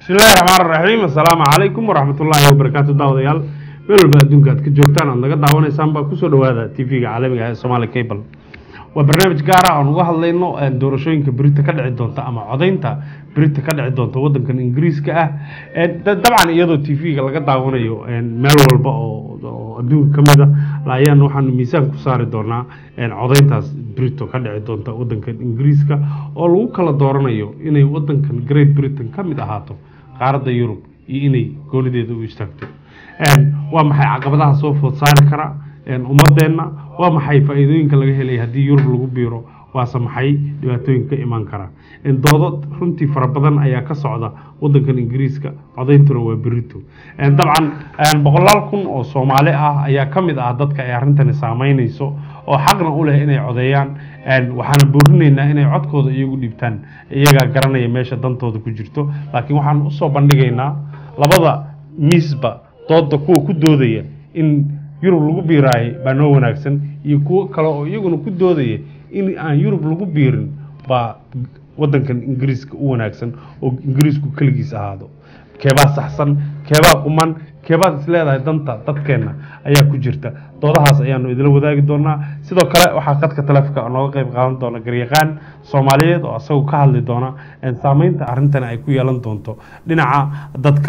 بسم الله الرحمن الرحيم السلام عليكم ورحمة الله وبركاته داوديال meel walba adduunka aad ka joogtaan aad naga daawanaysaan baa ku soo dhawaada TV-ga caalamiga ah ee Somali Cable waa barnaamij gaar ah oo uga hadlayno doorashooyinka Britain ka dhici doonta ama codeynta Britain ka dhici doonta wadankan Ingiriiska ah dabcan iyadoo TV-ga laga daawanayo meel walba oo adduunka kamid ah laayaan waxaan miisaan ku saari doonaa codeyntaas Britain ka dhici doonta wadankan Ingiriiska oo lagu kala dooranayo inay wadankan Great Britain kamid ahaato qaaradda Yurub iyo inay goonideeda u istaagto waa maxay caqabadaha soo food saari kara ummadeena waa maxay faa'iidooyinka laga helay hadii Yurub lagu biiro waa maxay dhibaatooyinka iman kara doodo runtii fara badan ayaa ka socda wadankan Ingiriiska codeyntuna waa Britain dabcan boqolaal kun oo Soomaali ah ayaa kamid ah dadka ay arrintan saameynayso oo xaqna u leh inay codeeyaan waxaan boorinaynaa inay codkooda iyagu dhibtaan iyaga garanaya meesha dantooda ku jirto laakiin waxaan u soo bandhigaynaa labada miisba dooda kuwa ku doodaya in Yurub lagu biiraay baa noo wanaagsan iyo kuwa kale oo iyaguna ku doodaya in aan Yurub lagu biirin ba wadankan Ingiriiska u wanaagsan oo Ingiriisku kaligiis ahaado keebaa saxsan keebaa quman keebaa isleedahay danta dadkeena ayaa ku jirta doodahaas ayaanu idin wadaagi doonaa sidoo kale waxa qadka taleefanka nooga qayb qaadan doona garyaqaan Soomaaliyeed oo asagu ka hadli doona saameynta arrintan ay ku yeelan doonto dhinaca dadka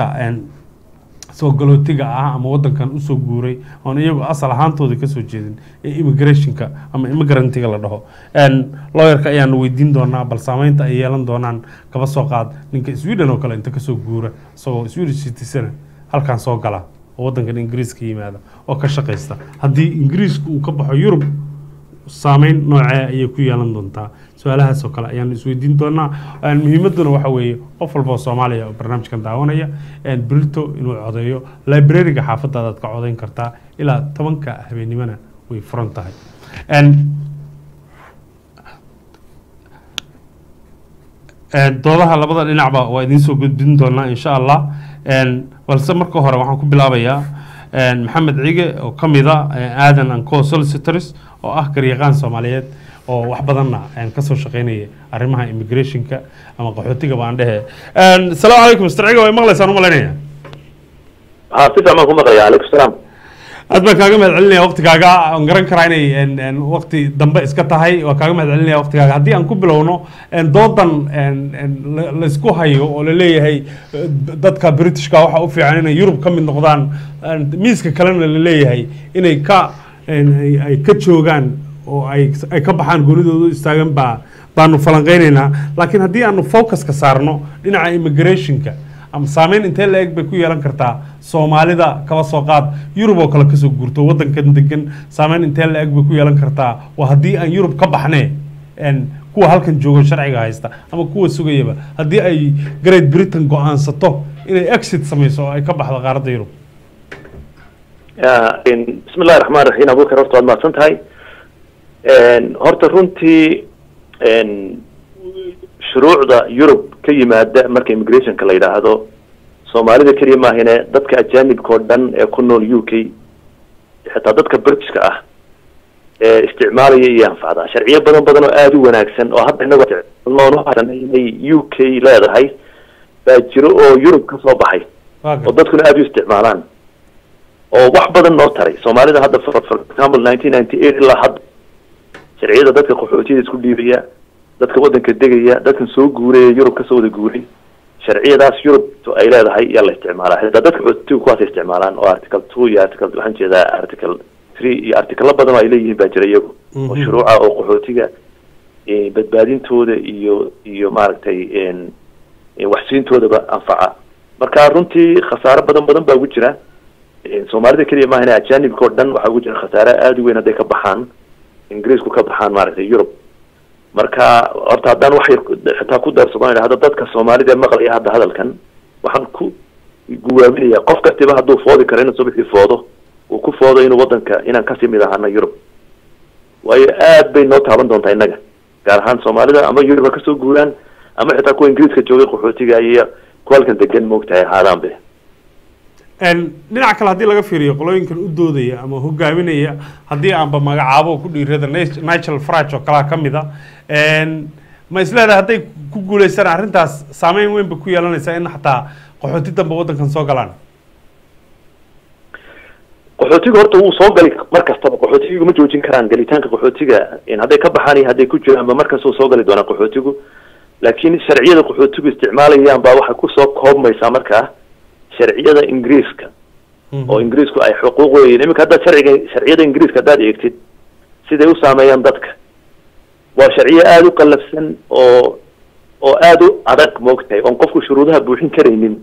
soo galootiga ah ama wadankan u soo guuray oo iyagu asal ahaantooda ka soo jeedin immigrationka ama immigrantiga la dhaho lawyerka ayaan weydiin doonaa bal saameynta ay yeelan doonaan kaba soo qaad ninka Sweden oo kale inta ka soo guura soo Swedish citizen halkan soo gala oo wadankan Ingiriiska yimaada oo ka shaqeysta hadii Ingiriisku uu ka baxo Yurub saameyn noocee ay ku yeelan doontaa su'aalahaas oo kale ayaan isweydiin doonaa muhiimaduna waxa weeye qof walba oo Soomaaliya oo barnaamijkan daawanaya Britain inuu codeeyo library-ga xaafadda ka codeyn kartaa ilaa 10ka habeenimana way furan tahay doodaha labada dhinacba waa idin soo gudbin doonaa insha Allah balse marka hore waxaan ku bilaabayaa Maxamed Cige oo kamid ah Aadan and Co Solicitors oo ah garyaqaan Soomaaliyeed oo wax badanna ka soo shaqeynaya arrimaha immigrationka ama qaxootiga baan dhahay assalaamu alaykum Mr. Cige way maqlaysaan u maleynaya sida ma ku maqlaya alaykum salaam aad baan kaaga mahadcelinaya waqtigaaga aan garan karaa inay waqti dambe iska tahay waa kaaga mahadcelinaya waqtigaaga haddii aan ku bilowno doodan la isku hayo oo la leeyahay dadka Britishka waxa u fiican inay Yurub ka mid noqdaan miiska kalena la leeyahay inay ka joogaan oo ay ka baxaan goonidooda istaagan baanu falanqeynaynaa laakiin haddii aanu focus ka saarno dhinaca immigrationka ama saameyn intee la eg bay ku yeelan kartaa Soomaalida kaba soo qaad Yurub oo kale ka soo guurto wadankan degan saameyn intee la eg bay ku yeelan kartaa waa haddii aan Yurub ka baxnay kuwa halkan jooga sharciga haysta ama kuwa sugayaba haddii ay Great Britain go'aansato inay exit sameyso oo ay ka baxdo qaaradda Yurub bismillahir rahmanir rahim abu karafto aad ma santahay horta runtii shuruucda Yurub ka yimaada marka immigrationka la yiraahdo Soomaalida kaliya ma ahine dadka ajaanibka oo dhan ee ku nool UK xitaa dadka Britishka ah ee isticmaalaya iyo anfacda sharciyo badan oo aad u wanaagsan oo hadda inagu loo hadan inay UK leedahay baa jiro oo Yurub ka soo baxay oo dadkuna aad u isticmaalaan oo wax badan noo taray Soomaalida hadda for example 1998 ilaa hadda sharciyada dadka qaxootiga isku dhiibaya dadka wadanka degaya dadka soo guuray Yurub ka soo wada guuray sharciyadaas Yurub ay leedahay yaa la isticmaalaa hadda dadka qaxootiga kuwaas isticmaalaan oo article 2 iyo article waxaan jeedaa article 3 iyo article badan oo ay leeyihiin baa jira iyagu oo shuruuca oo qaxootiga badbaadintooda iyo maaragtay waxsiintoodaba anfaca marka runtii khasaaro badan baa ugu jira Soomaalida kaliya ma ahna ajaanibka oo dhan waxa ugu jira khasaare aad u weyn haday ka baxaan Ingiriisku ka baxaan maaragtay Yurub marka horta haddaan wax xitaa ku darsadaan hadda dadka Soomaalida maqlaya hadda hadalkan waxaan ku guwaaminaya qof kastaba hadduu foodi karo inuu soo bixi foodo uu ku foodo inuu wadanka inaan ka sii mid ahana Yurub waayo aad bay noo taaban doontaa inaga gaar ahaan Soomaalida ama Yurub ka soo guuraan ama xitaa kuwa Ingiriiska joogay qaxootiga iyo kuwalkan degan moogtahay haadaan be dhinaca kale haddii laga fiiriyo qolooyinkan u doodaya ama hogaaminaya haddii aanba magacaabo ku dhiirada Nigel Farage oo kala kamid ah ma isleedahay hadday ku guuleystaan arrintaas saameyn weyn ba ku yeelanaysa in xataa qaxooti dambe waddankan soo galaan qaxootiga horta wuu soo gali mar kastaba qaxootiga ma joojin karaan galitaanka qaxootiga hadday ka baxaan iyo hadday ku jiraan markaas uu soo gali doonaa qaxootigu laakiin sharciyada qaxootigu isticmaalayaan baa waxay kusoo koobmaysaa markaa sharciyada ingiriiska oo ingiriisku ay xuquuq weeyeen iminka haddaad sharciyada ingiriiska haddaad eegtid siday u saameeyaan dadka waa sharciyo aada u qallafsan oo aada u adag moogtahay oon qofku shuruudaha buuxin karaynin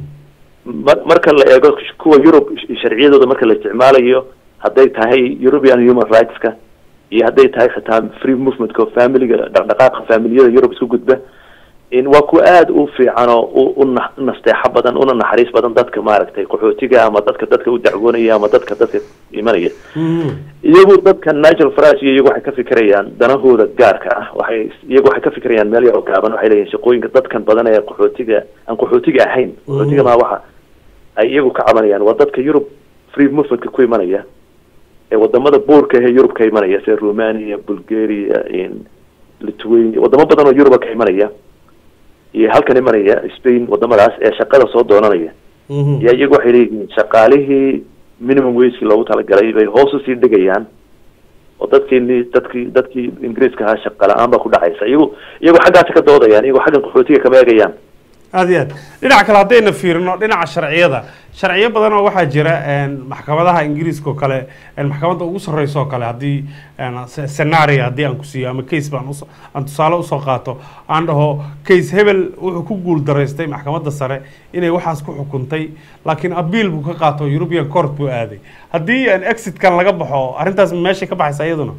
marka la eego kuwa Europe sharciyadooda marka la isticmaalayo hadday tahay European Human Rights-ka iyo hadday tahay xitaa free movement-ka family-ga dhaqdhaqaaqa familiyada Europe isku gudba in waa ku aad u fiican oo u nasteexa badan una naxariis badan dadka maaragtay qaxootiga ama dadka u dacwoonaya ama dadka imanaya iyagu dadka Nigel Farage iyagu waxay ka fikirayaan danahooda gaarka ah waxay ka fikirayaan meel yar oo gaaban waxay leeyihiin shaqooyinka dadkan badan ee qaxootiga ahayn qaxootiga ma waxa ay iyagu ka cabanayaan waa dadka Europe free movement-ka ku imanaya ee wadamada boorka ee Europe ka imanaya sida Romania, Bulgaria, Lithuania wadamo badan oo Europe ka imanaya iyo halkan imanaya Spain wadamadaas ee shaqada soo doonanaya iyagu waxay leeyihiin shaqaalihii minimum wage loogu talagalay bay hoos u sii dhigayaan oo dadkii Ingiriiska ahaa shaqa la'aan baa ku dhacaysa iyagu xaggaas ka doodayaan iyagu xaggan qaxootiga kama eegayaan aad iyo aad dhinaca kale haddayna fiirino dhinaca sharciyo badan oo waxaa jira maxkamadaha ingiriiska oo kale maxkamadda ugu sarreysa oo kale haddii scenario haddii aan ku siiyo ama case baan aan tusaale usoo qaato aan dhaho case hebel wuxuu ku guul daraystay maxkamadda sare inay waxaas ku xukuntay laakiin appeal buu ka qaato European Court buu aaday haddii exitkan laga baxo arrintaas meesha ka baxaysa iyaduna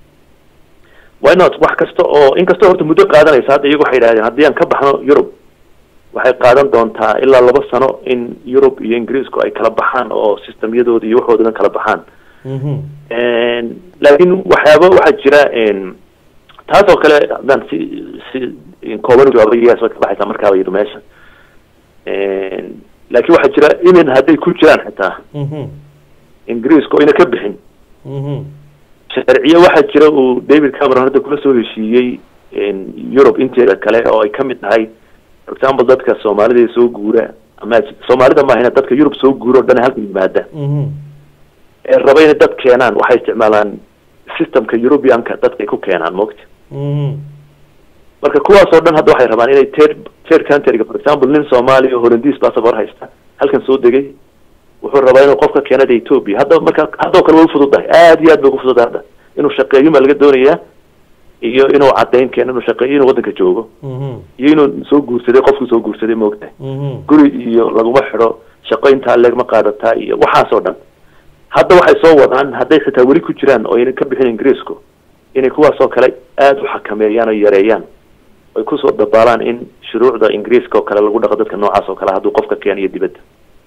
why not wax kasta oo inkastoo horta muddo qaadanaysa hadda iyagu waxay yidhahdeen haddii aan ka baxno Europe waxay qaadan doontaa ilaa 2 sano in Europe iyo Ingiriisku ay kala baxaan oo systemyadooda iyo waxooda kala baxaan laakiin waxaa jira taas oo kale hadaan si kooban jawaabayay soo ka baxaysa markaa way meesha laakiin waxaa jira in hadday ku jiraan xitaa Ingiriisku ina ka bixin sharciyo waxaa jira uu David Cameron hadda kula soo heshiiyey Europe inteeda kale oo ay ka mid tahay for example dadka Soomaalida soo guura ama Soomaalida ma ahna dadka Europe soo guuro dhan halka yimaada rabayna dad keenaan waxay isticmaalaan systemka European-ka dadka ku keenaan moogta marka kuwaas oo dhan hadda waxay rabaan inay third country for example nin Soomaali oo Hollandiis passport haysta halkan soo degay wuxuu rabaa inuu qofka keenada Ethiopia hadda kale way fududahay aad iyo aad bay ku fududahay inuu shaqeeyo ma laga doonayaa iyo inuu cadeyn keeno inuu shaqeeyo inuu waddanka joogo iyo inuu soo guursaday qofku soo guursaday moogta guri iyo laguma xiro shaqeynta lagama qaadataa iyo waxaas oo dhan hadda waxay soo wadaan hadday xitaa weli ku jiraan oo inay ka bixin Ingiriisku inay kuwaas oo kale aad u xakameeyaan oo yareeyaan ay ku soo dabaalaan in shuruucda Ingiriiska oo kale lagu dhaqo dadka noocaas oo kale hadduu qofka keeniyo dibadda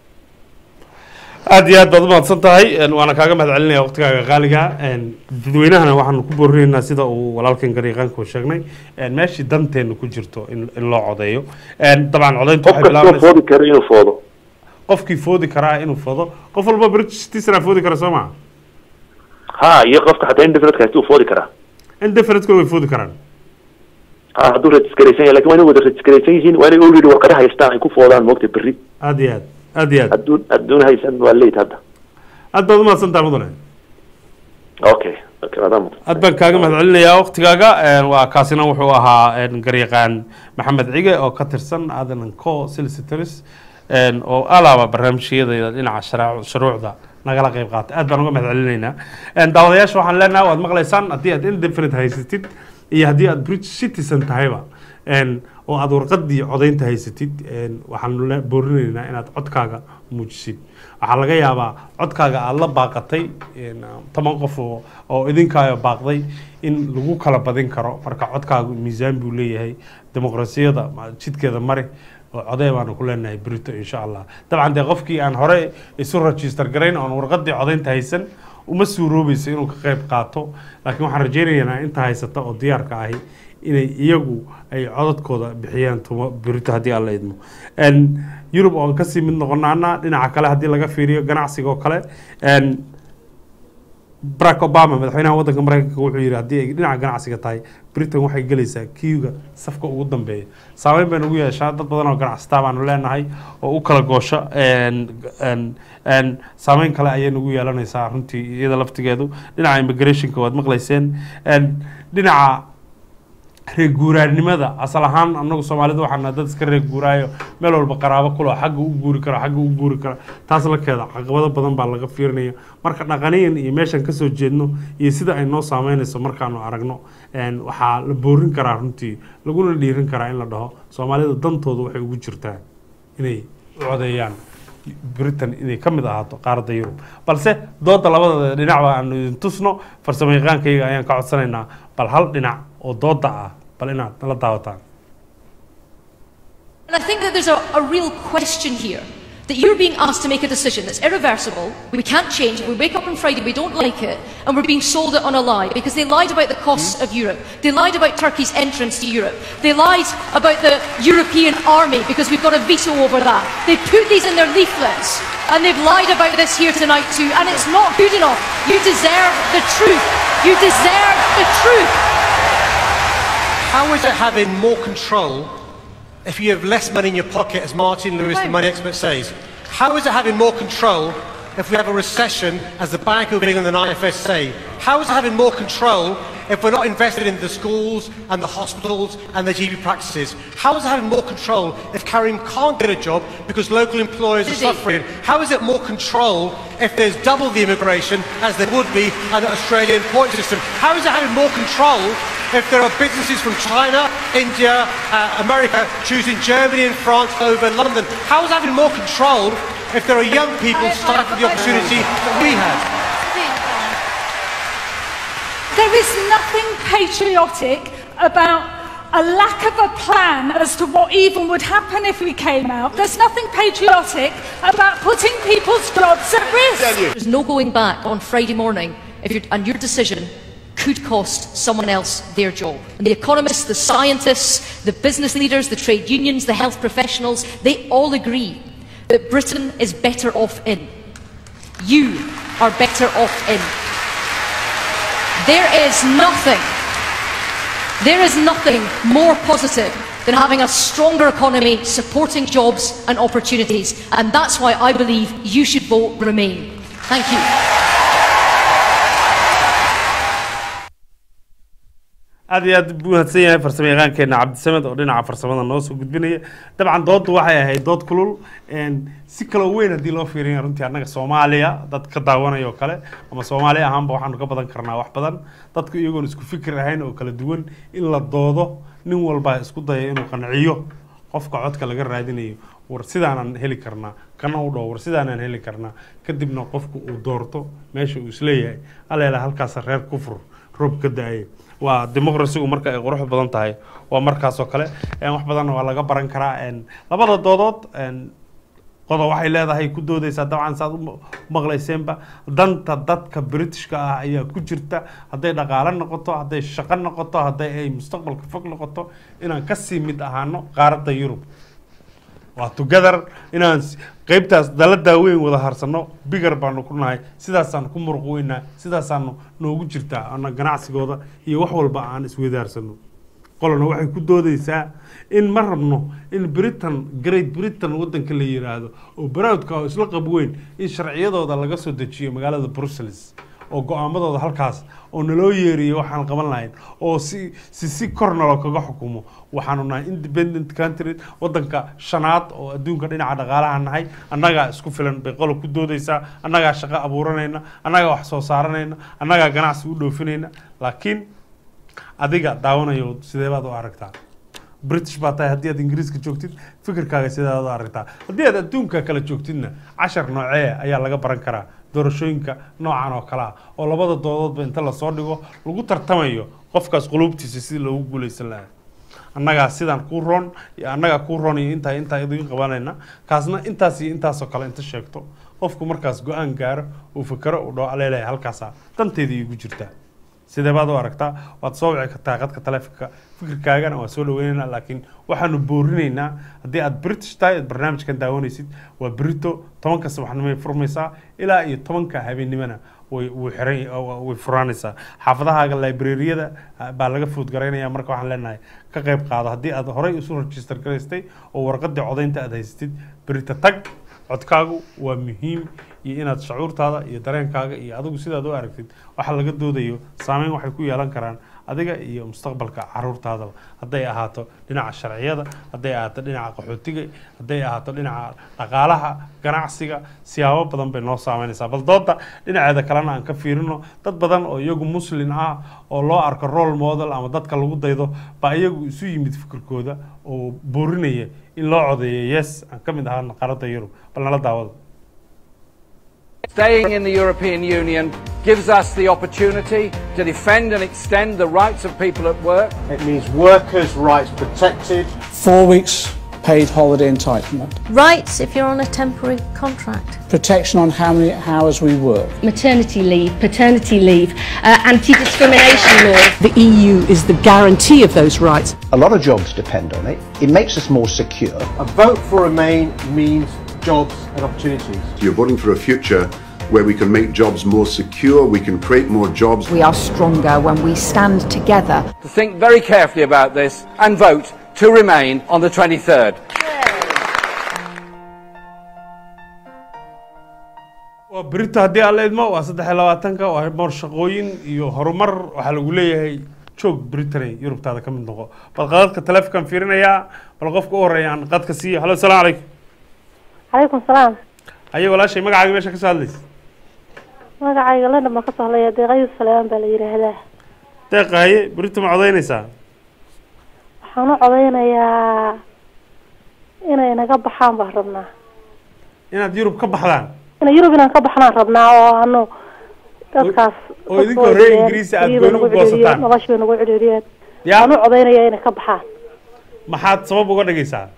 aad iyo aad baad umahadsan tahay waana kaaga mahadcelinaya waqtigaaga qaaliga dadweynahana waxaanu ku boorinaynaa sida uu walaalkan gariiqaanku sheegnay meeshii danteenu ku jirto in loo codeeyo dabcan codeyntu waxay bilaabanaysaa qofkii foodi karaa inuu fodo qof walba British citizen foodi kara soo ma iyo qofka xataa indefinite-ka uu foodi karaa indefinite-ka way foodi karaan hadduu registraysan yahay laakiin waa inay wada registraysan yihiin waa inay already warqado haystaan ay ku foodaan moogta berri aad iyo aad adduun haysan waa late hadda aad baad umahadsan tahay mudane okay aad baan kaaga mahadcelinayaa waqtigaaga waa kaasina wuxuu ahaa garyaqaan Maxamed Cige oo ka tirsan Adan Co Solicitors oo alaaba barnaamijyada dhinaca shuruucda nagala qayb qaata aad baan uga mahadcelinaynaa daawadayaasha waxaan leenahay waad maqlaysaan haddii aad indefinite haysatid iyo haddii aad British citizen tahayba oo aad warqadii codeynta haysatid waxaan boorinaynaa inaad codkaaga muujisid waxaa laga yaabaa codkaaga aad la baaqatay 10 qof oo idinkaaga baaqday in lagu kala badin karo marka codkaagu miisaan buu leeyahay dimuqraasiyada jidkeeda mari oo codey baan ku leenahay Brito insha Allah dabcan de qofkii aan hore isu register gareyn oo warqadii codeynta haysan uma suuroobayso inuu ka qayb qaato laakiin waxaan rajaynayaa inta haysata oo diyaarka ahi inay iyagu ay codadkooda bixiyaan Brito haddii alla idmo Europe oo ka sii mid noqonaana dhinaca kale haddii laga fiiriyo ganacsiga oo kale Barack Obama madaxweynaha waddanka Mareykanka wuxuu yiri haddii ay dhinaca ganacsiga tahay Britain waxay galaysaa kiiga safka ugu dambeeya saameyn bay nagu yeeshaa dad badan oo ganacsataa baanu leenahay oo u kala goosho saameyn kale ayay nagu yeelanaysaa runtii iyada laftigeedu dhinaca immigrationka waad maqlayseen dhinaca reer guuraanimada asal ahaan annagu Soomaalidu waxaan dad iska reer guuraayo meel walba qaraabo kulo xagga u guuri kara taas la keeda caqabado badan baa laga fiirinaya marka dhaqaniyan iyo meeshan ka soo jeedno iyo sida ay noo saameynayso markaanu aragno waxa la boorin karaa runtii laguna dhiirin karaa in la dhaho Soomaalidu dantoodu waxay ugu jirtaa inay u codeeyaan Britain inay ka mid ahaato qaaradda Yurub balse dooda labada dhinacba aan idin tusno farsamayaqaankayga ayaan ka codsanaynaa bal hal dhinac oo dooda ah bal inaad la daawataan. And I think that there's a real question here that you're being asked to make a decision that's irreversible, we can't change it, we wake up on Friday, we don't like it, and we're being sold it on a lie because they lied about the costs of Europe, they lied about Turkey's entrance to Europe, they lied about the European army because we've got a veto over that. They put these in their leaflets and they've lied about this here tonight too, and it's not good enough. You deserve the truth. You deserve the truth. How is it having more control if you have less money in your pocket, as Martin Lewis, the money expert, says? How is it having more control if we have a recession, as the Bank of England and IFS say? How is it having more control if we're not invested in the schools and the hospitals and the GP practices? How is it having more control if Karim can't get a job because local employers are suffering? How is it more control if there's double the immigration as there would be under Australian point system? How is it having more control if there are businesses from China, India, America choosing Germany and France over London? How is it having more control if there are young people stifling the opportunity that we have? There is nothing patriotic about a lack of a plan as to what even would happen if we came out. There's nothing patriotic about putting people's jobs at risk. There's no going back on Friday morning and your decision could cost someone else their job. And the economists, the scientists, the business leaders, the trade unions, the health professionals, they all agree that Britain is better off in. You are better off in. There is nothing more positive than having a stronger economy supporting jobs and opportunities, and that's why I believe you should vote Remain. Thank you. aad iyo aad buu hadsan yahay farsamayaqaankeena Cabdisamed oo dhinaca farsamada noo soo gudbinaya dabcan dooddu waxay ahayd dood kulul si kala weyn hadii loo fiiriyo runtii annaga Soomaaliya dad ka daawanayo kale ama Soomaali ahaanba waxaanu ka badan karnaa wax badan dadku iyagoon isku fikir ahayn oo kala duwan in la doodo nin walba isku dayo inuu qanciyo qofka codka laga raadinayo war sidaanan heli karnaa kana u dhow war sidaanan heli karnaa kadibna qofku uu doorto meesha uu isleeyahay aleela halkaas reer kufur roob ka daayay waa dimuqraasigu marka ay qurux badan tahay waa markaas oo kale wax badan waa laga baran karaa labada doodood qodob waxay leedahay ku doodaysa dabcan saad u maqlayseenba danta dadka Britishka ah ayaa ku jirta haday dhaqaale noqoto haday shaqo noqoto haday ay mustaqbalka fog noqoto inaan ka sii mid ahaano qaaradda Yurub waa together inaan qaybtaas dalada weyn wada harsano bigger baanu ku nahay sidaasaan ku muruqweynaa sidaasaan noogu jirtaa ana ganacsigooda iyo wax walba aan isweydaarsano qolana waxay ku doodaysaa in ma rabno in Great Britain wadanka la yiraahdo oo baroodka oo isla qab weyn in sharciyadooda laga soo dejiyo magaalada Brussels oo go'aamadooda halkaas oo naloo yeeriyo waxaan qaban lahayn oo si korna loo kaga xukumo waxaanu nahay independent country wadanka shanaad oo adduunka dhinaca dhaqaalaha nahay annaga isku filan bay qolo ku doodaysaa annaga shaqo abuuranayna annaga wax soo saaranayna annaga ganacsi u dhoofinayna laakiin adiga daawanayo sidee baad u aragtaa British baa tahay haddii aad Ingiriiska joogtid fikirkaaga sidee aad u aragtaa haddii aad adduunka kala joogtidna 10 noocee ayaa laga baran karaa doorashooyinka noocan oo kala oo labada doodoodba inta la soo dhigo lagu tartamayo qofkaas qulubtiisa si loogu guuleysan lahaa annaga sidaan ku roon iyo annaga ku roon iyo inta idin qabanayna kaasna intaas iyo intaas oo kale inta sheegto qofku markaas go'aan gaaro oo fikiro u dhaw aleelay halkaas danteedii ugu jirtaa sidee baad u aragtaa waad soo wici kartaa qadka taleefanka fikirkaagana waa soo dhaweynaynaa laakiin waxaanu boorinaynaa haddii aad British tahay aad barnaamijkan daawanaysid waa Brito 10 subaxnimo ay furmaysaa ilaa iyo 10 habeenimana way furaanaysaa xaafadahaaga library-yada baa laga food garaynaya marka waxaan leenahay ka qayb qaado haddii aad horey isu register garaystay oo warqadii codaynta aad haysatid Brito tag codkaagu waa muhiim iyo inaad shucuurtaada iyo dareenkaaga iyo adigu sidaad u aragtid waxa laga doodayo saameyn waxay ku yeelan karaan adiga iyo mustaqbalka caruurtaada hadday ahaato dhinaca sharciyada hadday ahaato dhinaca qaxootiga hadday ahaato dhinaca dhaqaalaha ganacsiga siyaabo badan bay noo saameynaysaa bal dooda dhinaceeda kalena aan ka fiirino dad badan oo iyagu muslim ah oo loo arko role model ama dadka lagu daydo baa iyagu isu yimid fikirkooda oo boorinaya in loo codeeyo yes aan ka mid ahaa qaarada Yurub bal nala daawado. Staying in the European Union gives us the opportunity to defend and extend the rights of people at work. It means workers' rights protected. 4 weeks paid holiday entitlement. Rights if you're on a temporary contract. Protection on how many hours we work. Maternity leave, paternity leave, anti-discrimination law. The EU is the guarantee of those rights. A lot of jobs depend on it. It makes us more secure. A vote for Remain means jobs and opportunities. You're voting for a future where we can make jobs more secure, we can create more jobs. We are stronger when we stand together. To think very carefully about this and vote to Remain on the 23rd. waa Brito haddii aan leedmo waa 23 waa mar shaqooyin iyo horumar waxa lagu leeyahay joog Britain Yurubtaada ka mid noqo bal qadka taleefankan fiirinaya bal qofka u horeeyaan qadka si halo assalaamu calaykum عليكم السلام. أيه ولا شيء مقعد ماشي كسادليس. مقعد لنا ما كسر لي دقيقة السلام بالير هذا. دقيقة هي بريتو معضينا سا. حنا عضينا يا إنا نقب حام بهربنا. إنا ديروب كب حلان. إنا يروب إنا نقب حلان ربنا وإنه تذكر. ويدك هري إنجليزي أتقولوا بوسطان. ما بش بنقول عريان. يا. حنا عضينا يا إنا كب حام. ما حد سبب وقدر جيسان.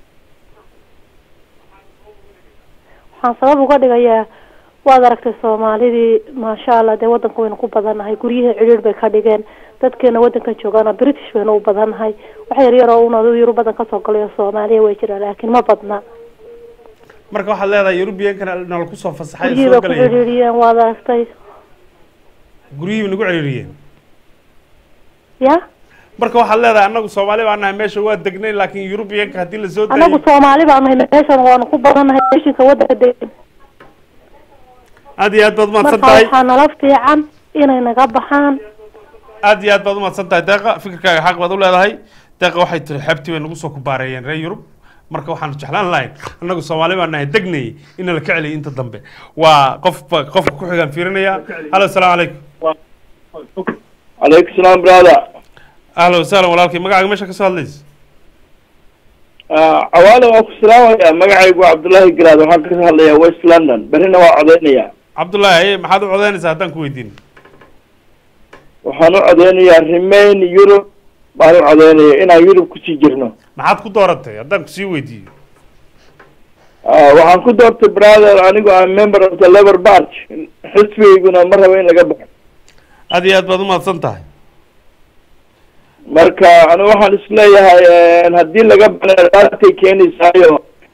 waxaan sabab uga dhigayaa waad aragtay Soomaalidii ma sha Allah de wadanka weyn ku badanahay guryaha ciriir bay ka dhigeen dadkeena wadanka joogana British weyn u badanahay waxa yar yar oo una Yurub badan ka soo galay Soomaaliya way jiraan laakiin ma badna marka waxa leedahay European-kana nal ku soo fasaxay soo galay ciriiriyeen waad aragtay guryaha nagu ciriiriyeen ya marka waxa leedahay anagu Soomaali baan nahay meesha waa degnay laakiin European-ka hadii la soo dayay anagu Soomaali baan nahay meesha waan ku badanahay meesha wadanka degan aad iyo aad baad mahadsantahay waxaan nala fiican inay naga baxaan aad iyo aad baad mahadsantahay deeqa fikirkaaga xaq baad u leedahay deeqa waxay tiri xabti way nagu soo ku baareeyeen reer Yurub marka waxaan jeclaan lahayn anagu Soomaali baan nahay degnay in la ka celiyo inta dambe waa qofka ku xigan fiirinaya halo assalaamu calaykum عليكم السلام برادر أهلا وسهلا ولكن مقعد ماشي كساليس عوالي وأخو السلام يا مقعد عبد الله قراد وحنا كسالي يا ويست لندن برهنا وعدينا يا عبد الله إيه ما حد عدينا ساعتين كويتين وحنا عدينا يا ريمين يوروب بحنا عدينا إنا يوروب كسي جرنا ما حد كدورته هذا كسي ويدي وحنا كدورت برادر أنا جو ممبر of the Labour Party حسبي يقولنا مرة وين لقبل هذه بدو ما تصنتها marka anu waxaan isleeyahay hadii laga banaatay keenaysayo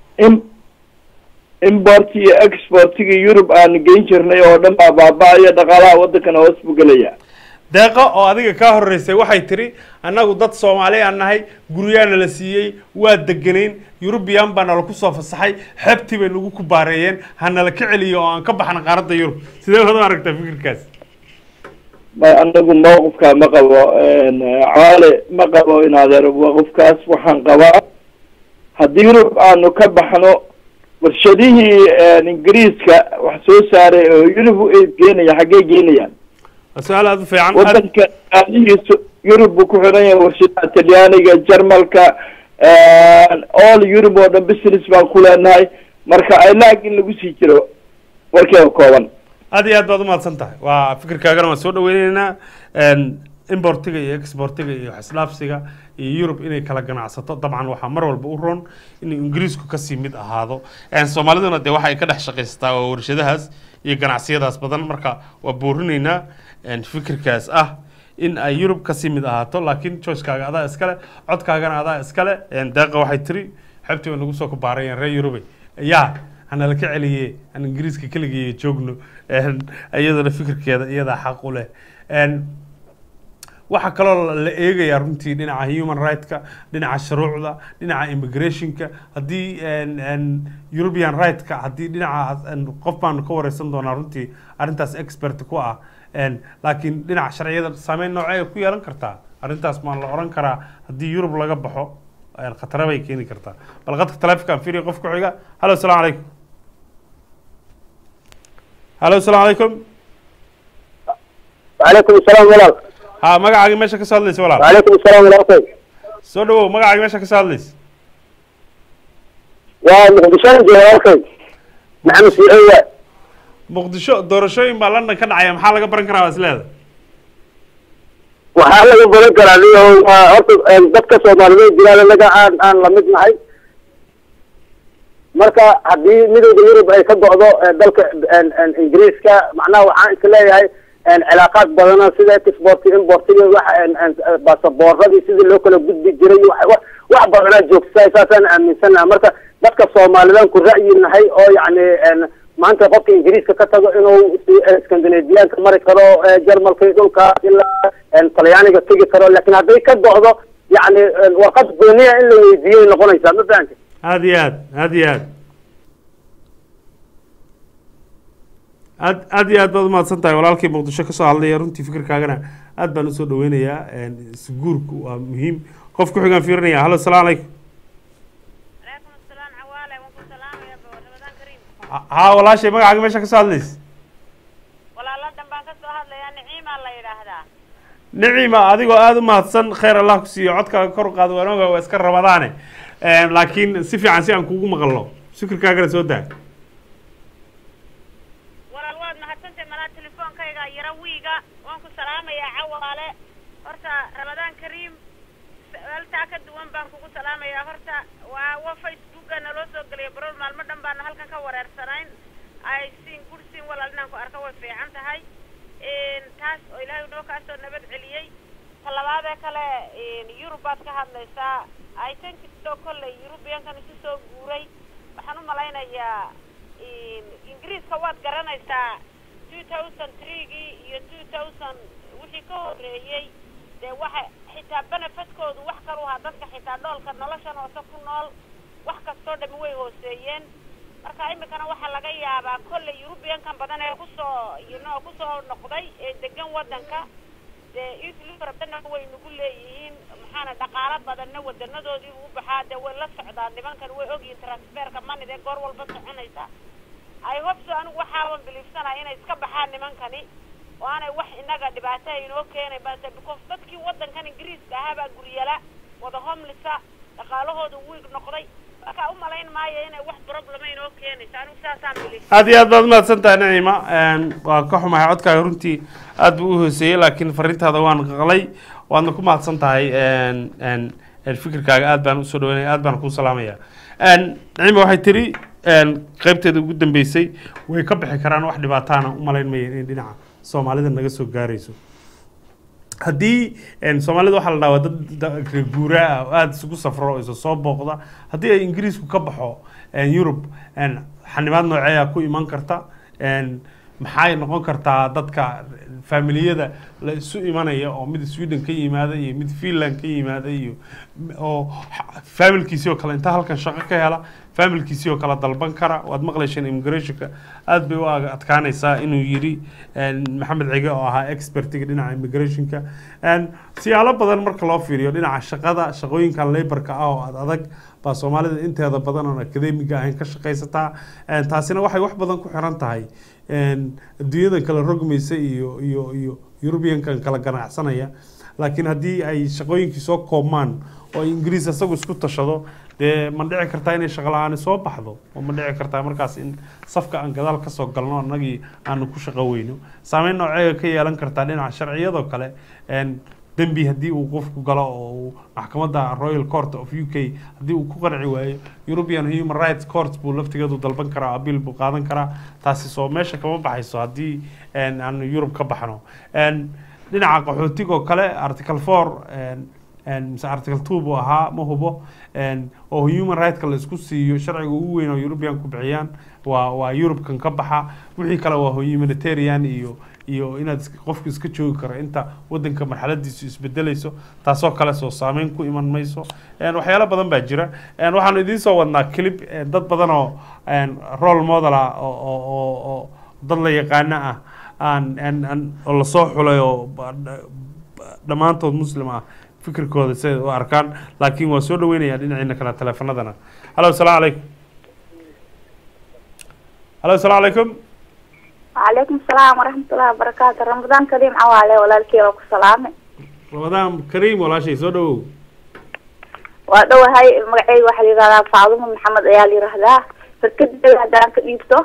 import iyo export iyo Europe aan geyn jirnay oo dhan baabaayo dhaqaalaha wadankana hoos u galaya deeqa oo adiga ka horeysay waxay tiri anagu dad Soomaali aan nahay guriyana la siiyay waa deganeen European baan la ku soo fasaxay xabti bay nagu ku baareeyeen hana la ka celiyo oo aan ka baxna qaaradda Yurub sidee wada aragtay fikirkaas ما أنكم موقف كان مقبو عالي مقبو إن هذا موقف كاس وحن قبا هديرو أنو كبحنو ورشديه إنجليز كا وحسوس ساري يوربو إيه حاجة جينيا السؤال هذا في عن وطن يوربو كحرية ورشدة تليانية جرمال كا all يوربو ده بسنس باكولا نهاي مركا علاج اللي بيسيجرو وركيو كوان هذه أد بعض ما تصنتها وفكر كأجر مسؤول ويننا إمبورتيجا إكسبورتيجا حسلافسيجا يوروب إني كلا جنا عصته طبعا وحمر والبورون إن إنجليز كسي مد هذا يعني الصومالي ده ندي واحد كده شقيستا ورشده هز يجنا عصيه ده بدل مركا وبورنينا إن فكر كاس in ay Yurub ka sii mid ahaato laakiin choice-kaaga adaa iskale codkaagana adaa iskale deeqa waxay tiri xabtii nagu soo kubaarayeen reer Yurub yaa أنا لك عليه أنا إنجليز ككلجي جوجنو أيضا الفكر كذا أيضا حقوله waxa kale la eegaya runtii dhinaca human rights ka dhinaca shuruucda dhinaca immigration ka hadii European rights ka hadii dhinaca qof baan ka wareysan doonaa runtii arintaas expert ku ah laakiin dhinaca sharciyada saameyn noocee ku yeelan kartaa arintaas ma la oran karaa hadii Europe laga baxo khatar bay keeni kartaa bal qadka taleefanka fiiri qof ku xiga hello assalamu alaykum hello assalamu alaykum وعليكم السلام ورحمة الله ها magacaaga meesha ka soo hadlayso walaal وعليكم السلام ورحمة الله soo dhawow magacaaga meesha ka soo hadlayso waa muqdisho joogaa maxamed siiya muqdisho doorashooyin baa London ka dhacaya maxaa laga baran karaa isleeda waxaa laga baran karaa horta dadka Soomaaliyeed jiraan laga aan la mid nahay marka hadii midowga Yurub ay ka go'do dalka Ingiriiska macnaha waxaan is leeyahay علاقات بدنا سيدا export import باسبورادي سيدا لو kala gudbi jiray wax badana joogtay saasan aaminsanaa marka dadka Soomaaliland ku raayinahay oo yaani maanta qofka Ingiriiska ka tago inuu Scandinavian ka mari karo Jarmalka dhulka ilaa Talyaaniga tagi karo laakiin haday ka go'do yaani waqad gooniya in la weydiiyo noqonaysa ma fahanti هذه aad iyo aad baad mahadsantahay walaalkii muqdisho ka soo hadlay runtii fikirkaagana aad baan u soo dhaweynayaa isguurku waa muhiim qof ku xigan fiirinaya halo salaam alaykum alaykum asalaam xawaale waan ku salaamaya Ramadan Kareem ها والله شيء ما عجبني شكل سادس والله لندن بان كسو هادلaya نعيمة la yiraahdaa نعيمة adigoo aad u mahadsan khayr Allah ku siiyo codka kor u qaad wanaaga waa iska Ramadaane laakiin si fiican si aan kuugu maqalno fikirkaaga soo daa walaal waad mahadsantahay mala telefoonkayga yara wiiga waan ku salaamayaa cawaale horta Ramadan Kareem walta ka duwan baan kugu salaamayaa horta waa Facebook naloo soo galay barol maalmo dhan baan halkan ka wareersanayn ay siin kursiin walaalnaan ku arka way fiican tahay taas oo ilaahay noo ka soo nabad celiyay talabaada kale Europe baad ka hadlaysaa I think to kolley European kan isu soo guuray waxaan u malaynayaa Ingiriiska waad garanaysaa 2003 iyo 2000 wixii ka horeeyay de waxa xitaa benefitkoodu wax kale waa dadka xitaa dhoolka noloshan oo ku nool wax kastoo dhami way hooseeyeen marka imikana waxa laga yaabaa kolley European kan badan ee ku soo noqday ee degan wadanka de Italy farabana way nagu leeyihiin maxaana dhaqaale badanna wadanadoodii u baxaa de way la socdaan nimankan way ogyihiin transferka money goor walba soconaysa I hope so anigu waxaan biliifsanaa inay iska baxaan nimankani oo aanay wax inaga dhibaato inoo keenay balse because dadkii wadankan Ingiriiska ahaa baa guriyala wada homeless dhaqaalahoodu weeg noqday marka u malayn maayo inay wax problem inoo keenayso anigu saasaan biliifsan aad iyo aad baad mahadsantahay Naciima waa ka xumahay codkaaga runtii aad buu u hooseeyay laakiin fariintaada waan qalay waadna ku mahadsantahay fikirkaaga aad baan u soo dhaweynay aad baan ku salaamayaa Naciima waxay tiri qaybteeda ugu dambeysay way ka bixi karaan wax dhibaataana u malayn maayo in dhinaca Soomaalida naga soo gaarayso haddii Soomaalida waxa la dhaawaa dad guura aad isugu safro oo soo booqda haddii ay Ingiriisku ka baxo Europe xanibaad noocee ku iman karta maxay noqon kartaa dadka familiyada la isu imanaya oo mid Sweden ka yimaada iyo mid Finland ka yimaada iyo oo familkiisii oo kale inta halkan shaqo ka hela familkiisii oo kala dalban kara waad maqlayseen immigrationka aad bay u adkaanaysaa inuu yiri Maxamed Cige oo ahaa expertiga dhinaca immigrationka siyaalo badan marka loo fiiriyo dhinaca shaqada shaqooyinka laborka ah oo adag baa Soomaalida inteeda badan oo academic ah ka shaqeysataa taasina waxay wax badan ku xiran tahay adduunyada kala rogmaysa iyo European kan kala ganacsanaya laakiin haddii ay shaqooyinkii soo koobmaan oo Ingiriis asagu isku tashado de ma dhici kartaa inay shaqo la'aan soo baxdo oo ma dhici kartaa markaas in safka aan gadaal ka soo galno anagii aan ku shaqo weyno saameyn noocee ka yeelan kartaa dhinaca sharciyada kale dambi haddii uu qofku galo oo maxkamadda Royal Court of UK haddii uu ku qanci waayo European Human Rights Court buu laftigeedu dalban karaa appeal buu qaadan karaa taasi soo meesha kama baxayso haddii aan Europe ka baxno dhinaca qaxootiga oo kale article 4 mise article 2 buu ahaa ma hubo oo human right-ka la isku siiyo sharciga ugu weyn oo European ku bixiyaan waa Europe-kan ka baxa wixii kale waa humanitarian iyo inaad qofku iska joogi karo inta wadanka marxaladiisu isbedelayso taasoo kale soo saameyn ku iman mayso waxyaalo badan baa jira waxaan idiin soo wadnaa clip dad badan oo role model ah oo dad la yaqaan ah oo la soo xulay oo dhamaantood muslim ah fikirkooda sida u arkaan laakiin waa soo dhaweynaya dhinaciina kala teleefanadana halo salaamu calaykum halo salaamu calaykum وعليكم السلام ورحمة الله وبركاته رمضان كريم عوالي ولا الكيلو كسلامة رمضان كريم ولا شيء سودو ودو هاي مقعي واحد يقال فاضل محمد ايالي رهدا فكد هدان كديبتو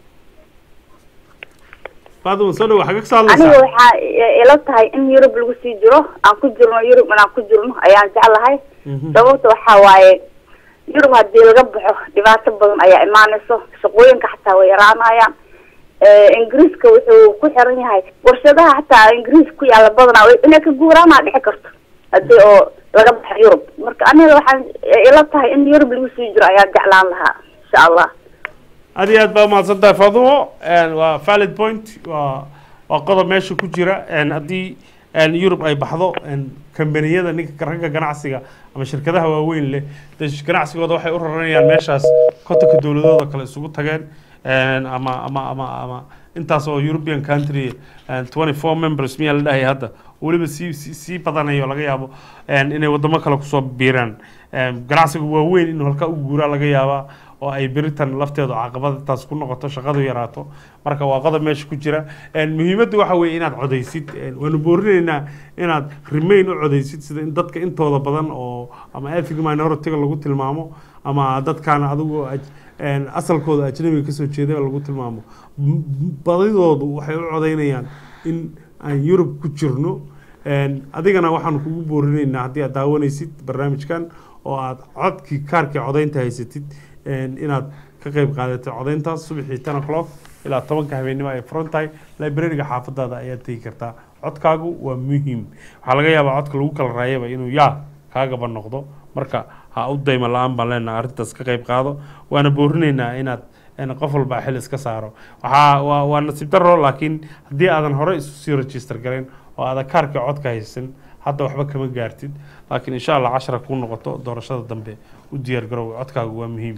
فاضل سودو حقك صار لي أنا وحا إلتهاي إن يوروب لو سي جرو أن كجرو يوروب أنا كجرو أيان جعلهاي دبوت وحا واي يوروب هدي لغبحو دبات بدن أيا إيمانيسو شقوين كحتا ويرانايان ingiriiska wuxuu ku xiran yahay warshadaha xataa ingiriiska ku yaala badanaa inay ka guuraan dhici karto hadii oo laga baxo Yurub marka aniga waxaan ila tahay in Yurub lagu sii jiro ayaa jeclaan lahaa insha Allah adi aad baa mahadsantahay Fadumo waa valid point waa qodob meesha ku jira hadii Yurub ay baxdo kambaniyada ninka ragga ganacsiga ama shirkadaha waaweyn leh ganacsigooda waxay u raranayaan meeshaas kontonka dawladooda kale isugu tageen ama intaas oo European country 24 members miya la dhahay hadda waliba si badanayo laga yaabo inay wadamo kale ku soo biiraan ganacsiga waaweyn inuu halka u guuraa laga yaaba oo ay Britain lafteedu caqabad taas ku noqoto shaqadu yaraato marka waa qodob meesha ku jira muhiimaddu waxa weeye inaad codaysid waanu boorinaynaa inaad remain u codaysid sida in dadka intooda badan oo ama ethnic minority-ga lagu tilmaamo ama dadkaan adigu asalkooda ajnabiga ka soo jeeday lagu tilmaamo badidoodu waxay u codeynayaan in aan Europe ku jirno adigana waxaan kugu boorinaynaa haddii aad daawanaysid barnaamijkan oo aad codkii kaarkii codeynta haysatid inaad ka qayb qaadato codeyntaas subaxii 10 o'clock ilaa 10 habeenimo ay furan tahay library-ga xaafadaada ayaad tagi kartaa codkaagu waa muhiim waxaa laga yaabaa codka lagu kala raayaba inuu yaa kaagaba noqdo marka ha u dayma la'aan baan leenahay arrintaas ka qayb qaado waana boorinaynaa inaad qof walba xil iska saaro waa nasiib darro laakiin haddii aadan hore isu sii register gareyn oo aadan kaarka codka haysan hadda waxba kama gaartid laakiin insha Allah 10 ku noqoto doorashada dambe u diyaar garow codkaagu waa muhiim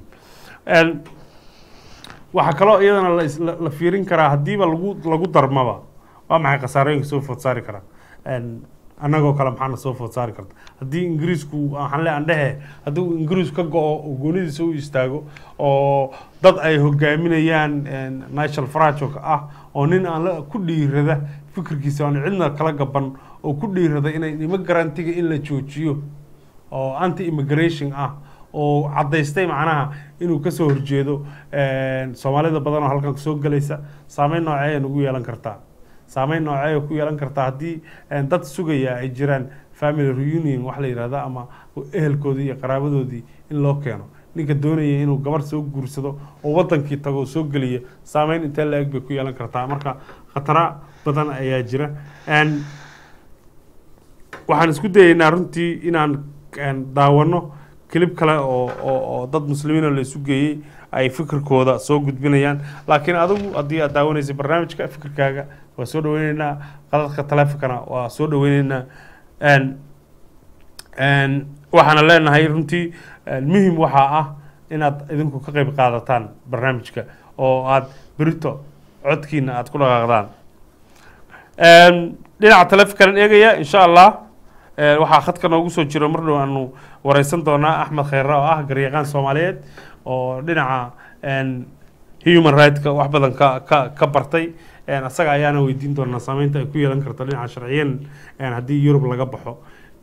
waxa kale iyadana la fiirin karaa hadiiba lagu darmaba waa maxay qasaarooyinka soo food saari kara anagoo kale maxaa soo food saari karta hadii ingiriisku waxaan leeyahay haduu ingiriisku ka go'o goonidiisa u istaago oo dad ay hogaaminayaan national fragile ah oo nin aan la ku dhiirada fikirkiisa aan cidna kala gaban oo ku dhiirada inay immigrant-iga in la joojiyo oo anti immigration ah oo cadaystay macnaha inuu ka soo horjeedo Soomaalida badan oo halkan soo galaysa saameyn noocee ugu yeelan kartaa saameyn noocee ku yeelan kartaa hadii dad sugaya ay jiraan family reunion wax la yiraahdo ama ehelkoodii iyo qaraabadoodii in loo keeno ninka doonaya inuu gabar soo guursado oo wadankii tago soo galiyo saameyn inta la eg ku yeelan kartaa marka khatara badan ayaa jira waxaan isku dayaynaa runtii inaan daawano clip kale oo dad muslimiin la isu geeyay ay fikirkooda soo gudbinayaan laakiin adigu hadii aad daawanayso barnaamijka fikirkaaga waa soo dhaweynaynaa qadadka taleefankana waa soo dhaweynaynaa waxaana leenahay runtii muhiim waxaa ah inaad idinku ka qayb qaadataan barnaamijka oo aad berito codkiina aad ku dhaqaaqdaan dhinaca taleefankan eegaya insha Allah waxaa khadka noogu soo jiro mar dhow aanu wareysan doonaa Axmed Khayra oo ah garyaqaan Soomaaliyeed oo dhinaca human rights-ka wax badan ka bartay asaga ayaana weydiin doonaa saameynta ay ku yeelan karto dhinaca sharciyan haddii Yurub laga baxo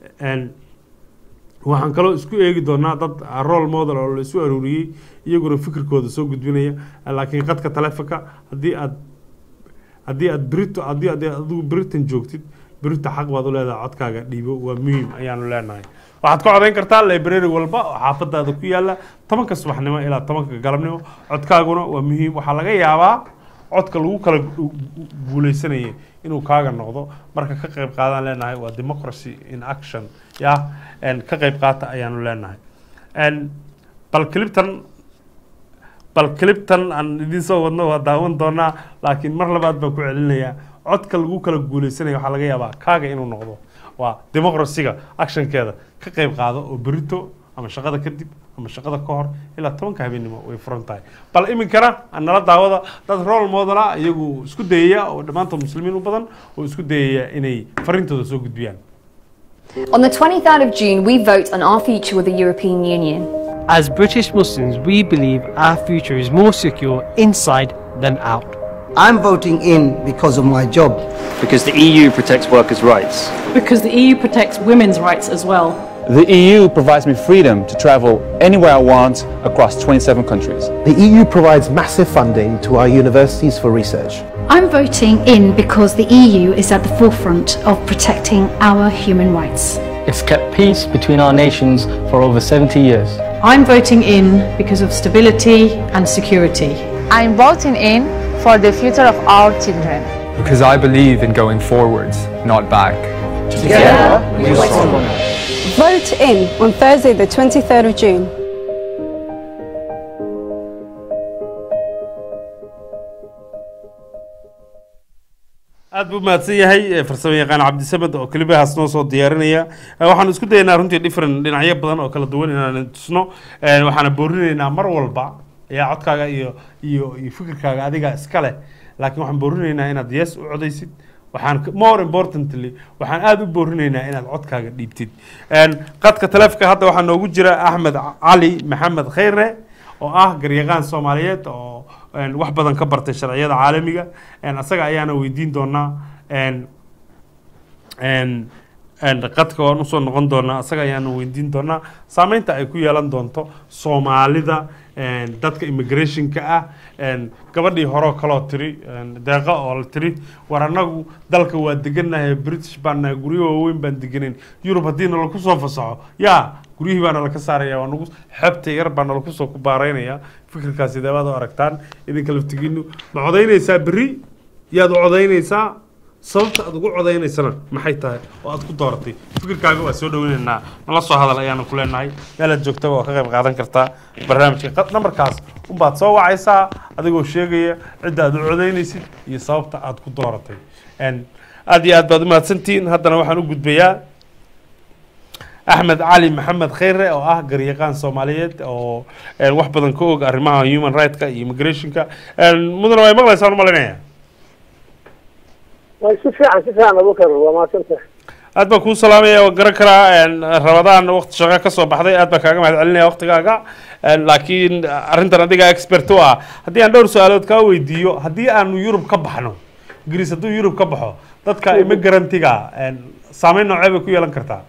waxaan kaloo isku eegi doonaa dad role model oo la isu aruuriyay iyaguna fikirkooda soo gudbinaya laakiin qadka taleefanka haddii aad Britain joogtid بريت حق بعض ولا هذا عد كاجا ديبو ومهم أيانو لنا waxaad ka codeyn kartaa library walba xaafadaada ku yaala 10 subaxnimo ilaa 10 galabnimo codkaaguna waa muhiim waxa laga yaabaa codka lagu kala guuleysanayay inuu kaaga noqdo marka ka qayb qaadan leenahay waa democracy in action ya ka qayb qaata ayaanu leenahay bal cliptan aan idin soo wadno waa daawan doonaa laakiin mar labaad baan ku celinayaa codka lagu kala guuleysanayo waxaa laga yaabaa kaaga inuu noqdo waa democracy-ga actionkeeda ka qayb qaado oo berito ama shaqada kadib ama shaqada ka hor ilaa 10 habeenimo way furan tahay bal iminkana nala daawada dad role model ah iyagu isku dayaya oo dhamaantood muslimiin u badan oo isku dayaya inay farintooda soo gudbiyaan. On the 23rd of June, we vote on our future with the European Union. As British Muslims, we believe our future is more secure inside than out. I'm voting in because of my job. Because the EU protects workers' rights. Because the EU protects women's rights as well. The EU provides me freedom to travel anywhere I want across 27 countries. The EU provides massive funding to our universities for research. I'm voting in because the EU is at the forefront of protecting our human rights. It's kept peace between our nations for over 70 years. I'm voting in because of stability and security. I'm voting in for the future of our children. Because I believe in going forwards, not back. Together, we will strong. Vote in on Thursday the 23rd of June. aad buu mahadsan yahay farsamo yaqaan cabdisamed oo kalibahaas noo soo diyaarinaya waxaan isku daynaa runtii different dhinacyo badan oo kala duwan inaan tusno waxaana boorinaynaa mar walba ayaa codkaaga iyo fikirkaaga adiga iska leh laakiin waxaan boorinaynaa inaad yes u codaysid waxaan more importantly waxaan aad u boorinaynaa inaad codkaaga dhiibtid qadka taleefka hadda waxaa noogu jira Axmed Cali Maxamed Khayre oo ah garyaqaan Soomaaliyeed oo wax badan ka bartay sharciyada caalamiga asaga ayaana weydiin doonaa qadka waan usoo noqon doonaa asaga ayaana weydiin doonaa saameynta ay ku yeelan doonto Soomaalida dadka immigrationka ah gabadhii hore kaloo tiri deeqa oo la tiri war anagu dalka waa deganahay British baan guriyo waaweyn baan deganeyn Europe hadii la ku soo fasaxo yaa guriyihii baana la ka saaraya waa nagu xabta yar baana la ku soo ku baareynaya fikirkaasi daawada aragtaan idinka laftigiinu ma codaynaysaa bari yaad codaynaysaa sababta aad ugu codaynaysana maxay tahay oo aad ku dooratay fikirkaaga waa soo dhaweynaynaa nala soo hadal ayaanu ku leenahay meel aad joogtaba waa ka qayb qaadan kartaa barnaamijka nambarkaas unbaad soo wacaysaa adigoo sheegaya cidda aad u codaynaysid iyo sababta aad ku dooratay aad iyo aad baad u mahadsantihiin haddana waxaan u gudbayaa Axmed Cali Maxamed Khayre oo ah garyaqaan Soomaaliyeed oo wax badan ka og arrimaha human rights-ka iyo immigration-ka mudana way maqlaysaan malinaya si fiican abu kar waa maasanta aad baan kuu salaamaya oo garan karaa Ramadaan waqti shaqo ka soo baxday aad baan kaaga mahad celinaya waqtigaaga laakiin arrintan adiga expert u ah haddii aan dhowr su'aalood ka weydiiyo haddii aanu Yurub ka baxno Ingiriis hadduu Yurub ka baxo dadka immigrant-iga saameyn noocee bay ku yeelan kartaa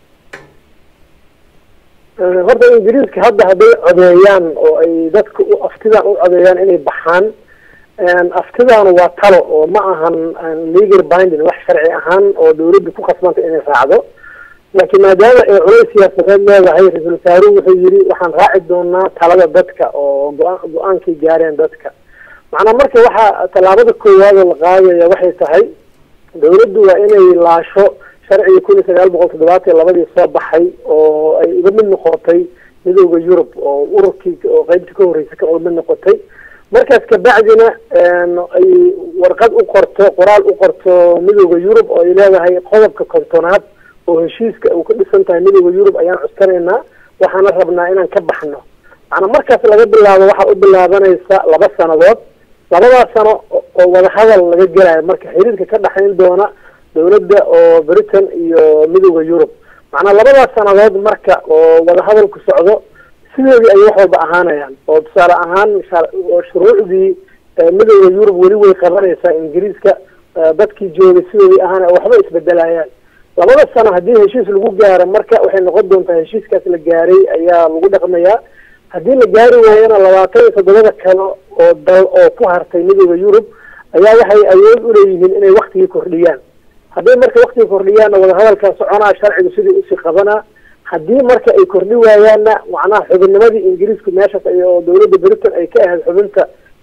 horta ingiriiska hadda hadday codeeyaan oo ay dadka aftidaan u codeeyaan inay baxaan aftidaanu waa talo oo ma ahan legal binding wax sharci ahaan oo dawladda ku khasbanta inay raacdo laakiin maadaama ay culays siyaasadeed leedahay ra-iisul wasaaruhu wuxuu yidhi waxaan raaci doonaa talada dadka oo go-aankay gaareen dadka macnaa marka waxaa tallaabada koowaad oo la qaadaya waxay tahay dawladdu waa inay laasho sharciga 1972 soo baxay oo ay uga mid noqotay midowda Yurub oo ururkii oo qaybtii ka horeysay ka mid noqotay markaas ka bacdina ay warqad u qorto qoraal u qorto midowda Yurub oo ay leedahay qodobka kontonaad oo heshiiska uu ka dhisan tahay midowda Yurub ayaan cuskanayna waxaana rabnaa inaan ka baxno macna markaas laga bilaabo waxa u bilaabanaysa 2 sanadood labada sano oo wada hadal laga galayo marka xiriirka ka dhaxayn doona dawladda oo Britain iyo midowda Yurub macna labada sanadood marka oo wada hadal ku socdo sidii ay wax walba ahaanayaan oo tusaale ahaan shuruucdii midowda Yurub weli way qabanaysaa Ingiriiska dadkii joogay sidii ahaan waxba isbedelayaan labada sano haddii heshiis lagu gaaro marka waxay noqon doontaa heshiiskaas la gaaray ayaa lagu dhaqmayaa haddii la gaari waayana 27 kale oo dal oo ku hartay midowda Yurub ayaa waxay awood u leeyihiin inay waqtiga kordhiyaan haddii marka waqtiga kordhiyaan wada hadalka soconaa sharcigu sidii u sii qabanaa haddii marka ay kordhi waayaanna macnaha xubinnimadii Ingiriisku meeshaas ay oo dawladda Britain ay ka ahayd xubinta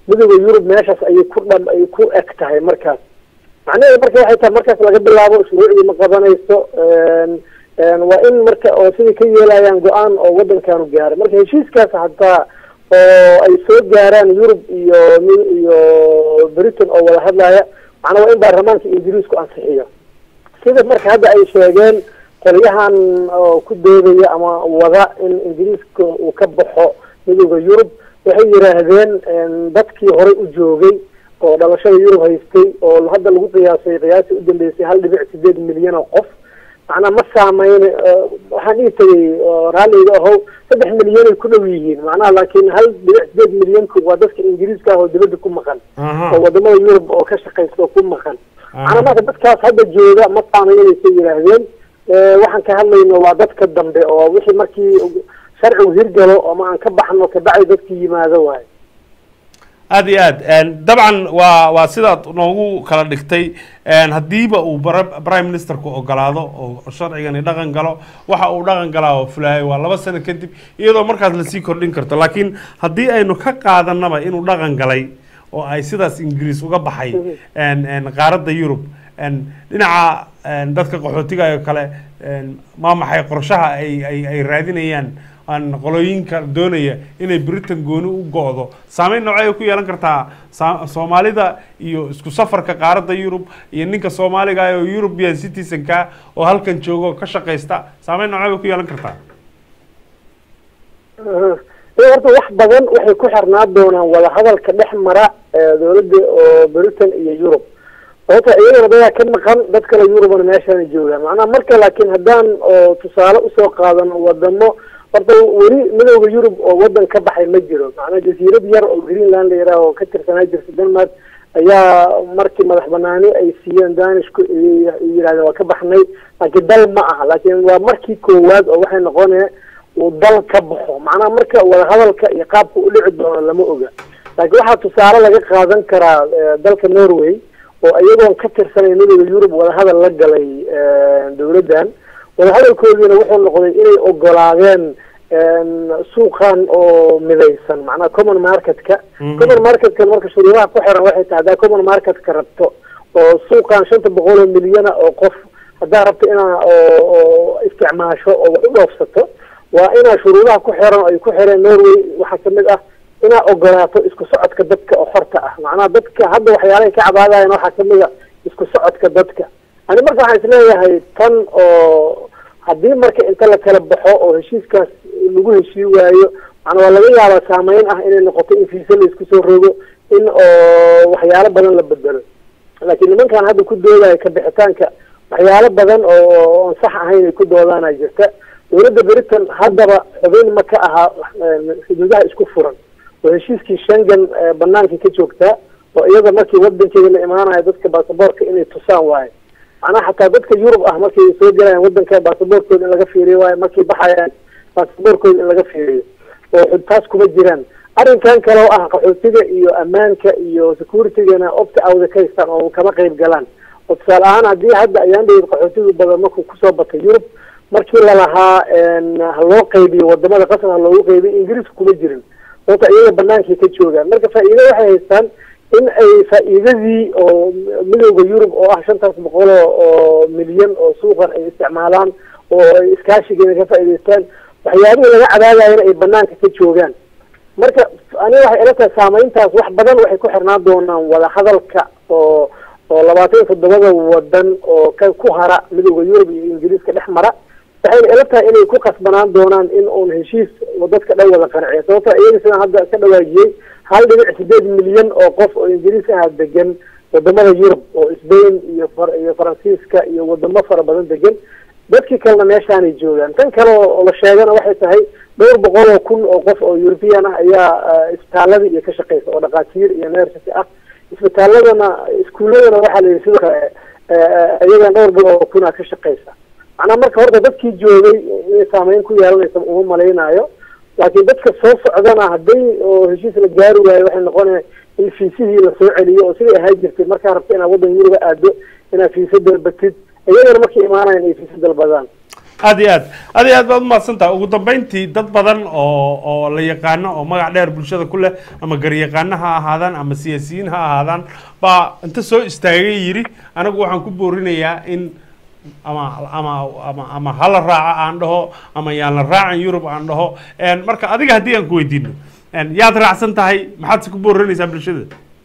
midowga Yurub meeshaas ay ku eg tahay markaas macnaheedu marka waxay tahay markaas laga bilaabo shuruucdii ma qabanayso waa in marka oo sidii ka yeelayaan go-aan oo waddankaanu gaaray marka heshiiskaas hataa oo ay soo gaaraan Yurub iyo Britain oo wada hadlaya macnaheedu waa in baarlamaanka Ingiriisku ansixiyo sida marka hadda ay sheegeen qolyahan oo ku doodaya ama wada in Ingiriiska uu ka baxo midowga Yurub waxay yiraahdeen dadkii hore u joogay oo dhalashada Yurub haystay oo hadda lagu qiyaasay u dambeysay 1.8 milyan oo qof macna ma saameyn waxaan ii tagay raaliga aho 3 milyan ay ku dhow yihiin macna laakiin 1.8 milyan ku waa dadka Ingiriiska oo dibadda ku maqan oo wadamada Yurub oo ka shaqeysto ku maqan macna marka dadkaas hadda jooga ma saameynayso yiraahdeen waxaan ka hadlaynaa waa dadka dambe oo wixii markii sharcigu hirgalo ama aan ka baxno ka bacay dadkii yimaado waay aad iyo aad dabcan waa sidaad noogu kala dhigtay haddiiba uu prime ministerku ogolaado oo sharcigani dhaqan galo waxa uu dhaqan galaa oo fulaayo waa 2 sano kadib iyadoo markaas lasii kordhin karto laakiin haddii aynu ka qaadanaba inuu dhaqan galay oo ay sidaas Ingiriis uga baxay qaaradda Yurub dhinaca dadka qaxootiga oo kale ma maxay qorshaha ay raadinayaan aan qolooyinka doonaya inay Britain gooni u go'do saameyn noocay ku yeelan kartaa Soomaalida iyo isku safarka qaaradda Yurub iyo ninka Soomaaliga ah oo European citizen ka oo halkan joogo ka shaqeysta saameyn noocay ku yeelan kartaa horta wax badan waxay ku xirnaa doonaan wada hadalka dhex mara dawladda oo Britain iyo Yurub horta iyagana baa ka maqan dad kale Yurubna meeshaan joogaan macnaha marka laakiin haddaan oo tusaale u soo qaadan wadamo horta weli midowga Yurub oo wadan ka baxay ma jiro macnaha jasiirad yar oo Greenland la yiraahdo oo ka tirsanaa jirta Denmark ayaa markii madax banaani ay siiyeen Danishku yiraahdo waa ka baxnay laakiin dal ma aha laakiin waa markii koowaad oo waxay noqonayaan uu dal ka baxo macnaha marka wada hadalka iyo qaabka u dhici doono lama oga laakiin waxaa tusaale laga qaadan karaa dalka Norway oo iyagoon ka tirsanay midowga Yurub wada hadal la galay dawladdan wada hadalkoodina wuxuu noqday inay ogolaadeen suuqan oo midaysan macnaha common market-ka marka shuruudaha ku xiran waxay tahay hadaa common market-ka rabto oo suuqan 500 milyan oo qof hadaa rabto inaa oo isticmaasho oo u dhoofsato waa inaa shuruudaha ku xiran ay ku xireen Norway waxaa kamid ah inaa ogolaato isku socodka dadka oo xorta ah macnaha dadka hadda waxyaalaha ka cabaadayaan waxaa kamid ah isku socodka dadka ani marka waxaan isleeyahay tan oo haddii marka inta la kala baxo oo heshiiskaas lagu heshii waayo macnaha waa laga yaabaa saameyn ah inay noqoto in fiisa la isku soo rogo in oo waxyaalo badan la bedelo laakiin nimankan hadda ku doodaya ka bixitaanka waxyaalo badan oo sax ahayn ay ku doodaana jirta dawladda Britain haddaba xubin ma ka aha xuduudaha isku furan oo heshiiskii Schengen banaanka ka joogtaa oo iyada markii wadankeeda la imaanayo dadka baasaboorka inay tusaan waayo macnaha xataa dadka Yurub ah markay soo galayaan wadanka baasaboorkooda in laga fiiriyo waayo markay baxayaan baasaboorkooda in laga fiiriyo oo taas kuma jiraan arrinkan kale oo ah qaxootiga iyo ammaanka iyo security-gana opt out ka haystaan oo kama qayb galaan oo tusaale ahaan haddii hadda ayaan dhawr qaxootiga badan markuu kusoo batay Yurub markii la lahaa loo qaybiyo wadamada qasab loogu qaybiyo Ingiriisku kuma jirin sababta iyaga banaanka ka joogaan marka faa'iido waxay haystaan in ay faa'iidadii oo midowga Yurub oo ah 500 oo milyan oo suuqan ay isticmaalaan oo ay iskaashigeena ka faa'iideystaan waxyaabihii laga cadaadayna ay banaanka ka joogaan marka aniga waxay ila tahay saameyntaas wax badan waxay ku xirnaan doonaan wada hadalka oo 27 wadan oo ku hara midowga Yurub iyo Ingiriiska dhex mara waxay ila tahay inay ku qasbanaan doonaan in uu heshiis dadka dhan wada qanciyo sababta iyaga sida hadda ka dhawaajiyay 1.8 milyan oo qof oo Ingiriis ah degan wadamada Yurub oo Spain iyo Faransiiska iyo wadamo fara badan degan dadkii kalena meeshaan ay joogaan tan kale oo la sheegana waxay tahay 200,000 oo qof oo European ah ayaa isbitaalada iyo ka shaqeysa oo dhaqaatiir iyo nurses ah isbitaaladana iskuuladana waxaa la yidhi sidoo kale iyaga 200,000 ka shaqeysa macnaha marka horta dadkii joogay inay saameyn ku yeelanaysa uma malaynayo laakiin dadka soo socdana hadday oo heshiis la gaari waayo waxay noqonayaan in fiisihii la soo celiyo oo sidai ahaan jirtay markaa rabta inaad waddan Yurub aado inaad fiisa dalbatid iyagana markay imaanayaan ay fiisa dalbadaan aad iyo aad baad umahadsantahay ugu dambeyntii dad badan oo la yaqaano oo magac dheer bulshada ku leh ama garyaqaano ha ahaadaan ama siyaasiyiin ha ahaadaan baa inta soo istaagay yiri anagu waxaan ku boorinayaa in ama hala raaca aan dhaho ama yaan la raacan Yurub aan dhaho marka adiga haddii aan ku weydiino yaad raacsan tahay maxaad si ku boorinaysaa bulshada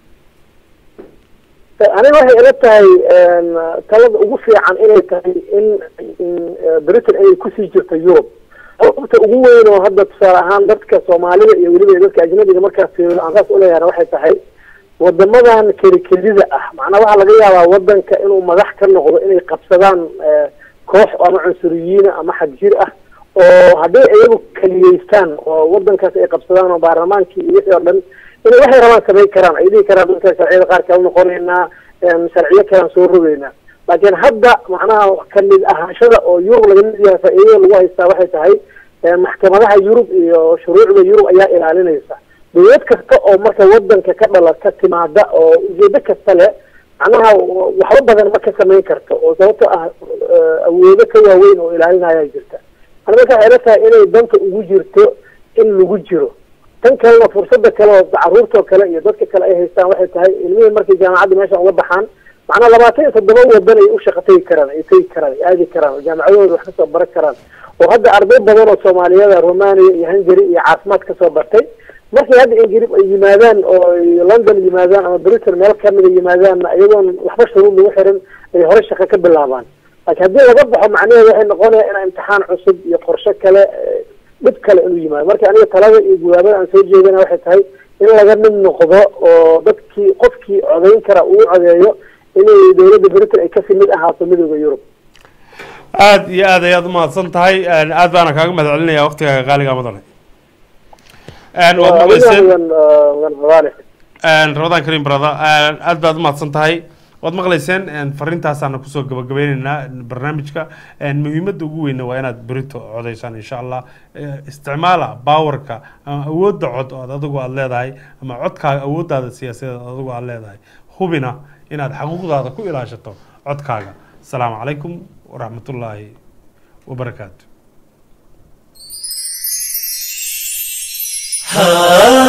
aniga waxay ila tahay talada ugu fiican inay tahay in Britain ay ku sii jirto Europe sababta ugu weyn oo hadda tusaale ahaan dadka Soomaalida iyo weliba dadka ajnabiga markaas fiiro aan saas u leeyahay waxay tahay wadamadan kelida ah macna waxa laga yaabaa wadanka inuu madax ka noqdo inay qabsadaan koox ama cunsuriyiin ama xagjir ah oo haddii ayagu kaliyeystaan oo wadankaas ay qabsadaan oo baarlamaankii iyo wixii oo dhan inay waxay rabaan samayn karaan ay dhihi karaan dadka sharciyada qaar kale noqonaynaa sharciyo kale soo rogaynaa laakiin hadda macnaha kamid ahaanshada oo Yurub laga mid yahay faa'iido lagu haystaa waxay tahay maxkamadaha Yurub iyo shuruucda Yurub ayaa ilaalinaysa dowlad kasta oo marka wadanka ka dhalata timaada oo ujeedo kasta leh macnaha waxba badan ma ka samayn karto oo sababtoo ah awoodo ka waaweyn oo ilaalinaya jirta aniga waxay ila tahay inay danta ugu jirto in lagu jiro tan kalena fursada kale oo caruurta kale iyo dadka kale ay haystaan waxay tahay ilmihii markay jaamacadda meesha uga baxaan macnaha 27 wadan ay u shaqatay karaan ay tay karaan aadi karaan jaamacadooda wax ka soo baran karaan oo hadda arday badan oo Soomaaliyeed Romania iyo Hungary iyo caafimaad ka soo bartay markii hadda Ingiriis ay yimaadaan oo London yimaadaan ama Britain meel kamid yimaadaan ayagoon waxba shuruud lagu xirin ay hore shaqo ka bilaabaan laakiin haddii laga baxo macnaheedu waxay noqonaysaa in imtixaan cusub iyo qorshe kale mid kale inuu yimaado marka aniga talada iyo guwaabada aan soo jeedana waxay tahay in laga mid noqdo oo dadkii qofkii codayn kara uu codeeyo inay dowladda Britain ay ka mid ahaato midowga Yurub aad iyo aad ayaad umahadsan tahay aad baana kaaga mahadcelinayaa waqtigaaga qaaliga madane Ramadan Kareem brother aad baad umahadsan tahay waad maqlayseen fariintaasaana kusoo gabagabeynaynaa barnaamijka muhiimadda ugu weyn waa inaad berito codeysaan insha Allah isticmaala powerka ama awoodda cod oo adigu aad leedahay ama codkaaga awooddaada siyaasadeed adigu aad leedahay hubina inaad xuquuqdaada ku ilaashato codkaaga assalaamu calaykum waraxmatullaahi wabarakaatu